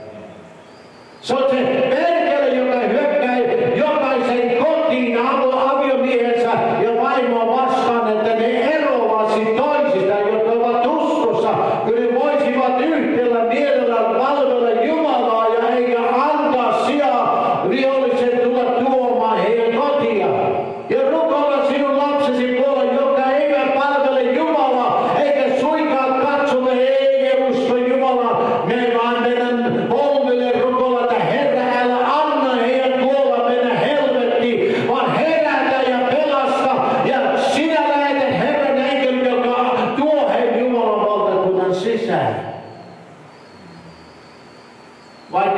Speaker 1: Se on se perkele, joka hyökkää jokaisen kotiin aviomiehensä ja vaimoa vastaan, että ne eroavat toisistaan, jotka ovat uskossa, kun ne voisivat yhtellä mielellä palvella Jumalaa ja eikä antaa sijaa vihollisen tulla tuomaan heidän kotiaan. Ja rukoilla sinun lapsesi puolella, joka eivät palvele Jumalaa, eikä suinkaan katso, eikä usko Jumalaa. Me vaan meidän polville rukoilla, että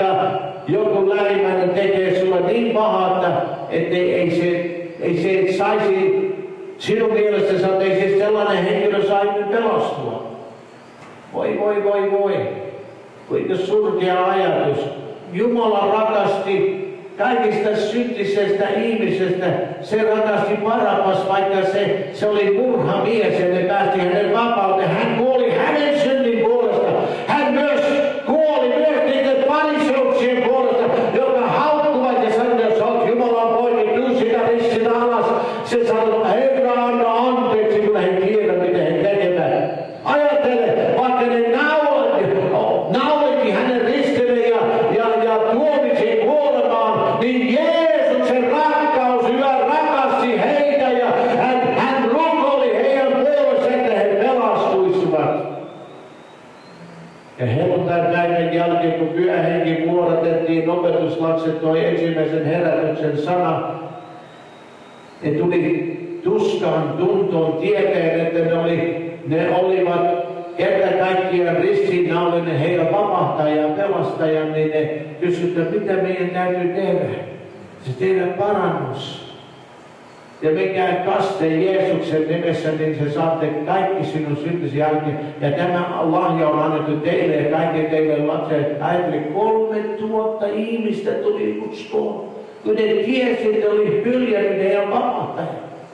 Speaker 1: vaikka joku lähimmäinen tekee sulle niin pahaa, että ei, ei, se, ei se saisi sinun mielestäsi, että ei se sellainen henkilö saisi pelastua. Voi, voi, voi, voi. Kuinka surkea ajatus. Jumala rakasti kaikista syntisestä ihmisestä. Se rakasti Barabbas, vaikka se, se oli murhamies ja ne päästi hänen vapauteen. Hän kuoli hänen synnin puolesta. Hän myös kuoli myös niiden fariseuksien puolesta, jotka haukkuvat ja sanoivat, jos olet Jumalan poika, niin tuu sitä ristin alas. Se sanoi, Herra, anna anteeksi, kun he tiedä, mitä he tekevät. Ajattele, vaikka ne naulitti hänen ristille ja, ja, ja tuomitsi kuolemaan, niin Jeesuksen rakkaus hyvä rakasti heitä ja hän, hän rukoili heidän puolestaan, että he pelastuisivat. Ja helluntai-päivän jälkeen, kun pyhähenki vuodatettiin, opetuslapset toi ensimmäisen herätyksen sana, ne tuli tuskaan tuntoon tietäen, että ne, oli, ne olivat kerta kaikkiaan ristiinnaulinen heidän vapahtaja ja pelastaja, niin ne kysyivät, mitä meidän täytyy tehdä. Se tehdä parannus. Ja mikään kaste Jeesuksen nimessä, niin se saatte kaikki sinun syntisi jälkeen. Ja tämä lahja on annettu teille ja kaikille teille lapsille. Ajatteli, kolme tuhatta ihmistä tuli uskoon, kun ne tiesi, että oli hyljännyt heidän vapahtaja.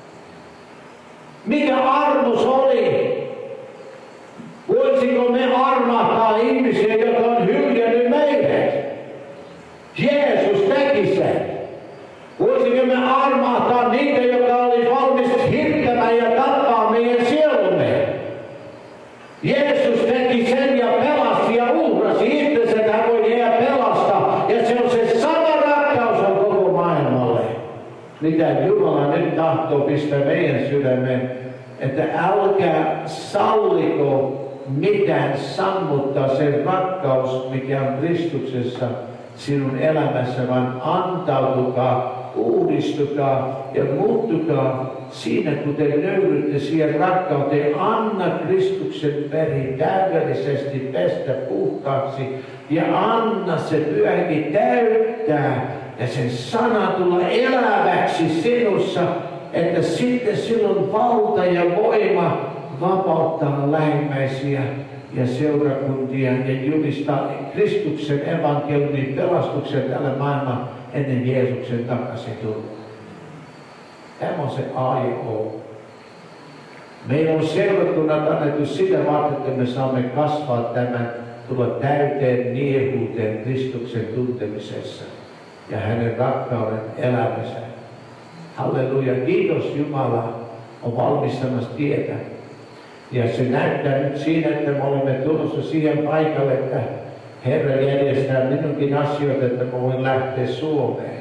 Speaker 1: Mikä armo se oli? Voisiko me armahtaa ihmisiä, jotka on hyljännyt meidät? Jeesus teki sen. Voisiko me armahtaa niitä, jotka oli valmis hirttämään ja tappaa meidän sielumme? Jeesus teki sen ja pelasti ja uhrasi itsensä, että hän voi jää pelastaa. Ja se on se sama rakkaus on koko maailmalle. Mitä Jumala nyt tahtoo pistää meidän sydämeen, että älkää salliko mitään sammuttaa sen rakkaus, mikä on Kristuksessa sinun elämässä, vaan antautukaa, uudistukaa ja muuttukaa siinä, kun te löydytte siihen rakkauteen. Anna Kristuksen veri täydellisesti pestä puhtaaksi ja anna se pyhähenki täyttää ja sen sana tulla eläväksi sinussa, että sitten silloin valta ja voima vapauttaa lähimmäisiä ja seurakuntia ja julistaa Kristuksen evankeliumin pelastuksen tälle maailmaan ennen Jeesuksen takaisin tuloa. Tämä on se A ja O. Meillä on seurakunnat annettu sitä varten, että me saamme kasvaa tämän, tulla täyteen niehuuteen Kristuksen tuntemisessa ja hänen rakkauden elämässä. Halleluja, kiitos Jumala on valmistamassa tietä. Ja se näyttää nyt siinä, että me olemme tulossa siihen paikalle, että Herra järjestää minunkin asioita, että mä voin lähteä Suomeen.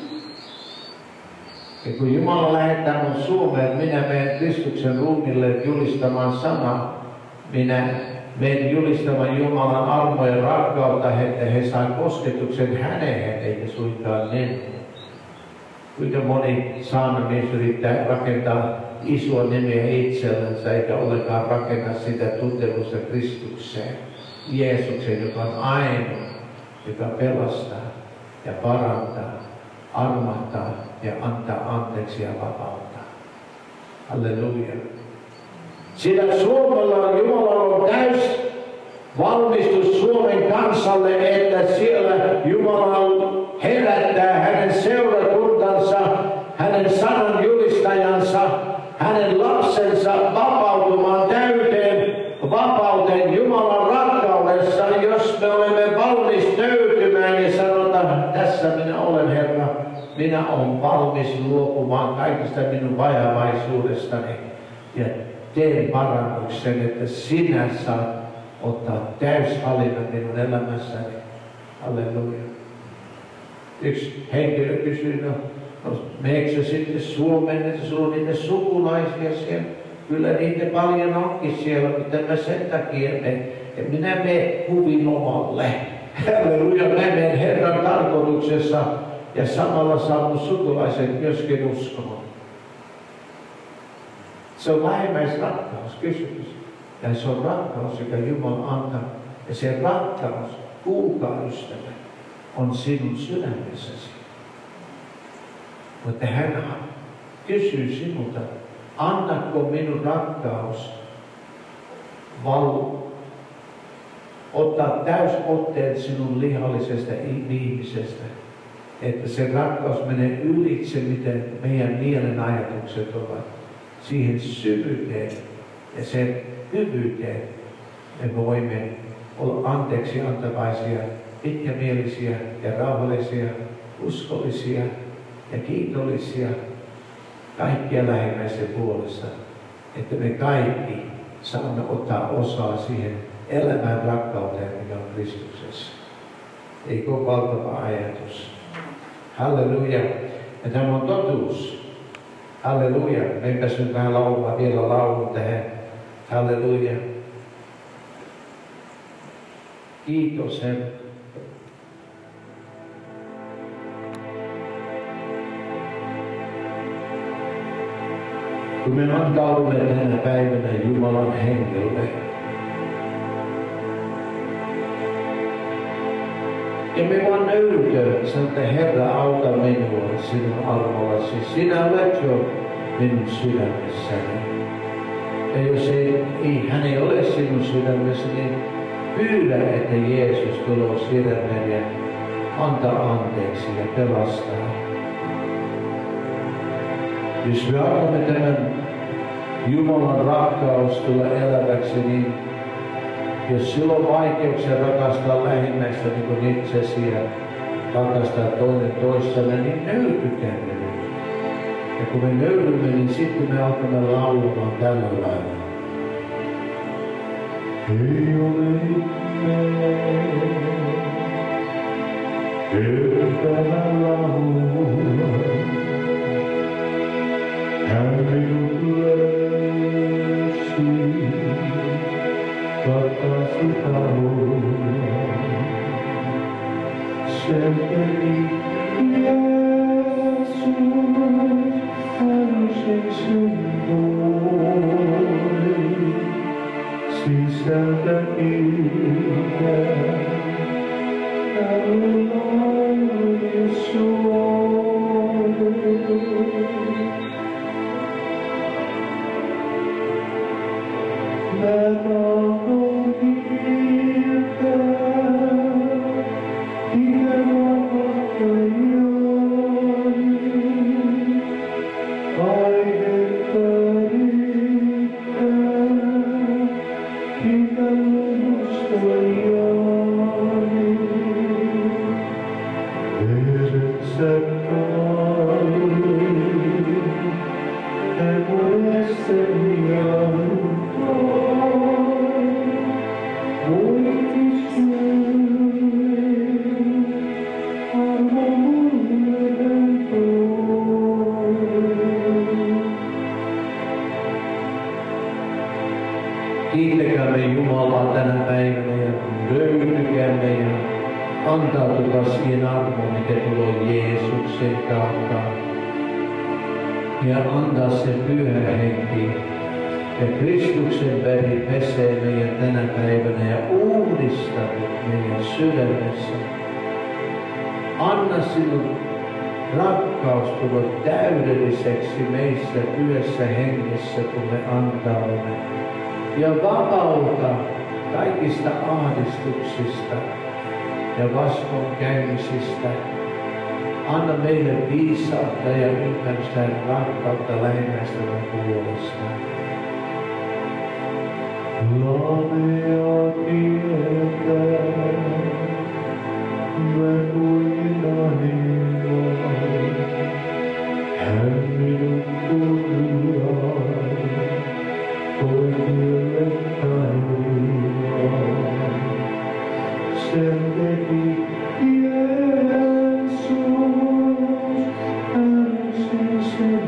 Speaker 1: Ja kun Jumala lähettää mun Suomeen, minä menen Kristuksen ruumille julistamaan sanaa. Minä menen julistamaan Jumalan armoa ja rakkautta, että he saavat kosketuksen häneen, eikä suinkaan minuun. Kuinka moni saarnamies yrittää rakentaa isoa nimeä itsellensä, eikä ollenkaan rakenna sitä tuntemusta Kristukseen. Jeesuksen, joka on ainoa, joka pelastaa ja parantaa, armahtaa ja antaa anteeksi ja vapauttaa. Halleluja. Sillä Suomella on Jumalalla on täys valmistus Suomen kansalle, että siellä Jumala herättää hänen seurakuntansa, hänen sanan julistajansa, hänen lapsensa vapautumaan täyteen vapauteen Jumalan rakkaudessa, jos me olemme valmis töytymään ja sanotaan, tässä minä olen Herra, minä olen valmis luopumaan kaikista minun vajavaisuudestani ja teen parannuksen, että sinä saat ottaa täyshallinnan minun elämässäni. Halleluja. Yksi henkilö kysyi, no, no meneekö sitten Suomeen, että sulla on niitä sukulaisia siellä? Kyllä niitä paljon onkin siellä, mutta mä sen takia menen. En minä mene huvin omalle. Halleluja, mä menen Herran tarkoituksessa ja samalla saa mun sukulaiset myöskin uskomaan. Se on lähimmäisrakkaus kysymys. Ja se on rakkaus, joka Jumala antaa. Ja se rakkaus, kuulkaa ystävä, on sinun sydämessäsi. Mutta hän kysyy sinulta, annatko minun rakkaus val ottaa täysotteen sinun lihallisesta ihmisestä, että se rakkaus menee ylitse, miten meidän mielen ajatukset ovat, siihen syvyyteen ja sen hyvyyteen. Me voimme olla anteeksi antavaisia, pitkämielisiä ja rauhallisia, uskollisia ja kiitollisia kaikkia lähimmäisen puolesta, että me kaikki saamme ottaa osaa siihen elämään rakkauteen, mikä on Kristuksessa. Eikö ole valtava ajatus? Halleluja. Ja tämä on totuus. Halleluja. Meipäs nyt vähän laulaa vielä laulun tähän. Halleluja. Kiitos Herra. Kun me antaudumme tänä päivänä Jumalan hengelle, ja me vaan nöyrytään, sanotaan, että Herra, auta minua sinun armollasi. Sinä olet jo minun sydämessäni. Ja jos ei, ei, hän ei ole sinun sydämessä, niin pyydä, että Jeesus tulee sydämeen ja antaa anteeksi ja pelastaa. Jos me annamme tämän Jumalan rakkaus tulla eläväksi, niin jos sillä on vaikeuksia rakastaa lähimmäistä niin kuin itsesi ja rakastaa toinen toistanne, niin nöyrtykäämme nyt. Ja kun me nöyrymme, niin sitten me alkamme laulamaan tällä lailla. Ei ole yltävä laulua, hän minut löysi. Takasi taloon, sen teki Jeesus, hän sen toi, sisältä kiitää, hän lauli soi. Mä tahdon kiittää, kiitän vapahtajani, aihetta riittää, kiitän edustajani. Versä kai, emuesteni kiitäkäämme Jumalaa tänä päivänä ja löytykäämme ja antautukaa siihen armoon, mikä tulee Jeesuksen kautta. Ja antaa se pyhä henki. Ja Kristuksen veri pesee meidän tänä päivänä ja uudistaa meidän sydämessä. Anna sinun rakkaus tulla täydelliseksi meissä pyhässä hengessä, kun me antaudumme. Ja vapauta kaikista ahdistuksista ja vastoinkäymisistä. Anna meille viisautta ja ymmärrystä ja rakkautta lähimmäistämme puolesta. Lavea tietä, mä kuinka hiljaa, hän minut kurjaa, oikealle taivaan. Sen teki Jeesus, hän sen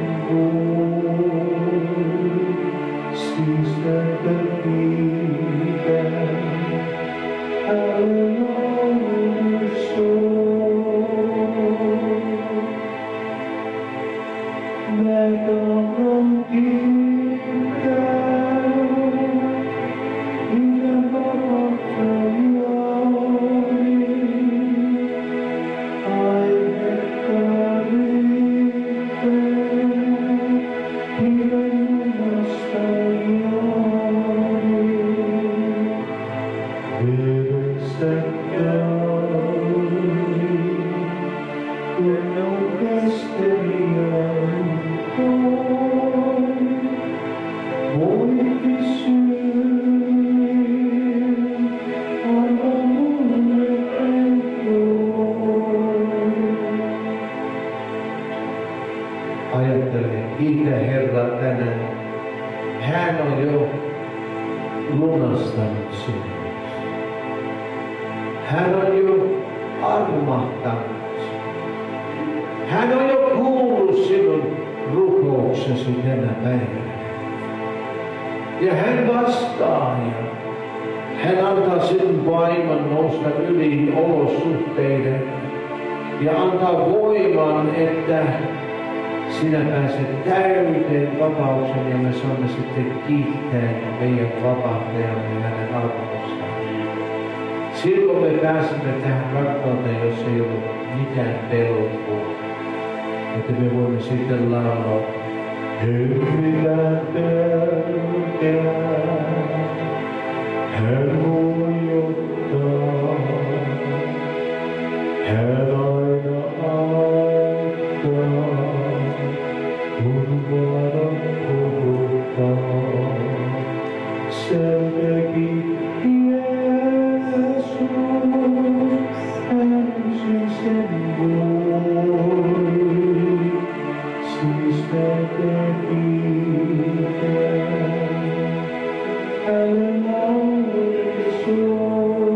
Speaker 1: voi, sisältä kiitän, Kiitä Herra tänään. Hän on jo lunastanut sinut. Hän on jo armahtanut. Hän on jo kuullut sinun rukouksesi tänä päivänä. Ja hän vastaa ja hän antaa sinun voiman nousta yli olosuhteiden ja antaa voiman, että sinä pääset täyteen vapauksen ja me saamme sitten kiittää meidän vapahtajamme ja hänen armostaan. Silloin me pääsemme tähän rakkauteen, jos ei ole mitään pelkoa. Että me voimme sitten laulaa. En mitään pelkää, hän voi ottaa, hän aina auttaa, kun vaadon puhuttaa. Sen teki Jeesus, täysin sen voi, siis me teki hänen laullisuus.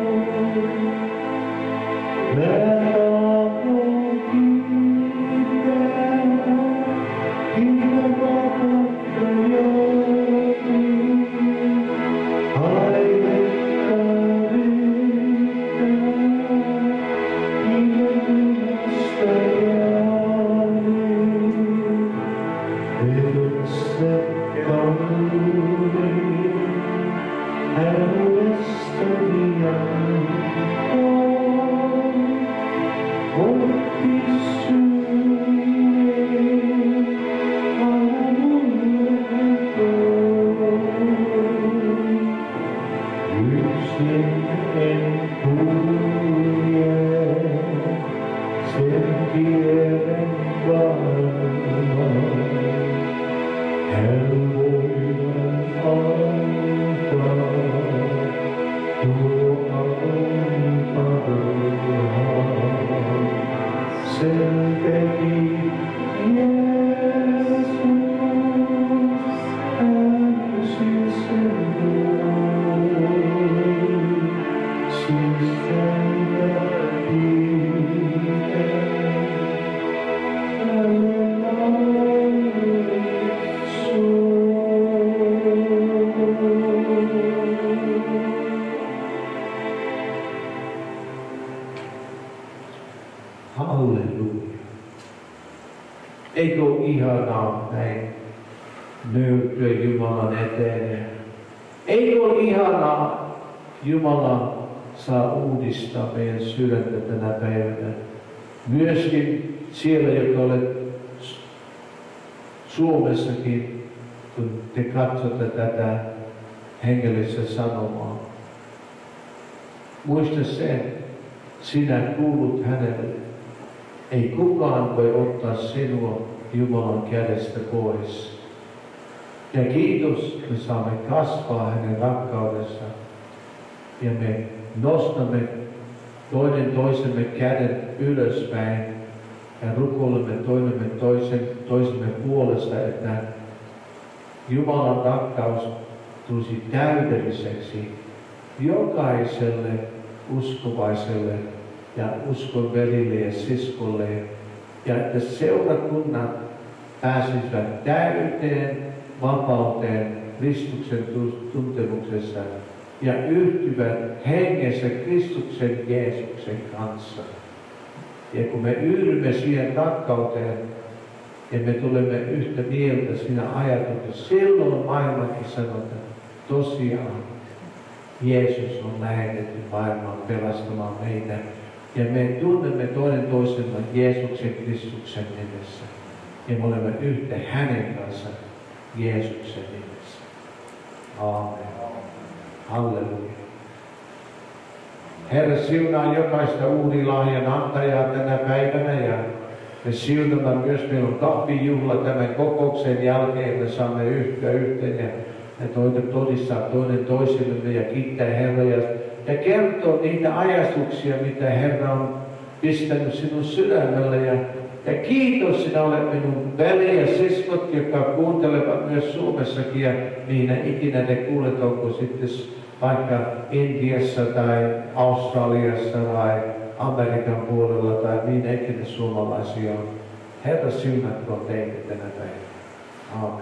Speaker 1: Mä tahdon kiittää, kiitä vapahtajani. Hainetta riittää, kiitä lunastajani. Edessä kauniin, hänestäni on, otti syyneen, anna mulle toi. Yksin en kulje, sen tiedän varmaan. Hän voiman antaa, tuo avun parhaan. Sen teki Jeesus, täysin sen voi, siis häntä kiitän. Hänen halleluja. Eikö ole ihanaa näin nöyrtyä Jumalan eteen? Eikö ole ihanaa Jumala saa uudistaa meidän sydäntä tänä päivänä? Myöskin siellä, jotka olet Suomessakin, kun te katsotte tätä hengellistä sanomaa. Muista sen, sinä kuulut hänelle. Ei kukaan voi ottaa sinua Jumalan kädestä pois. Ja kiitos, me saamme kasvaa hänen rakkaudessa. Ja me nostamme toinen toisemme käden ylöspäin ja rukoilemme toisemme toisen, toisemme puolesta, että Jumalan rakkaus tulisi täydelliseksi jokaiselle uskovaiselle ja uskon velille ja siskolle, ja että seurakunnat pääsisivät täyteen vapauteen Kristuksen tuntemuksessa ja yhtyvät hengessä Kristuksen Jeesuksen kanssa. Ja kun me yhdymme siihen rakkauteen ja me tulemme yhtä mieltä siinä ajatuksessa, silloin maailmakin sanotaan, tosiaan Jeesus on lähetetty maailmaan pelastamaan meitä. Ja me tunnemme toinen toisemme Jeesuksen Kristuksen nimessä. Ja me olemme yhtä hänen kanssa Jeesuksen nimessä. Aamen. Halleluja. Herra, siunaa jokaista uudilahjan antajaa tänä päivänä ja me siunamme myös, meillä on kahvijuhla tämän kokouksen jälkeen, me saamme yhtyä yhteen ja ja toinen todistaa toinen toisillemme ja kiittää Herraa ja, ja kertoo niitä ajatuksia, mitä Herra on pistänyt sinun sydämelle. Ja, ja kiitos, sinä olet minun veli ja siskot, jotka kuuntelevat myös Suomessakin ja mihin ikinä ne kuulet, onko sitten vaikka Intiassa tai Australiassa tai Amerikan puolella tai mihin ikinä suomalaisia on. Herra siunatkoon teitä tänä päivänä. Aamen.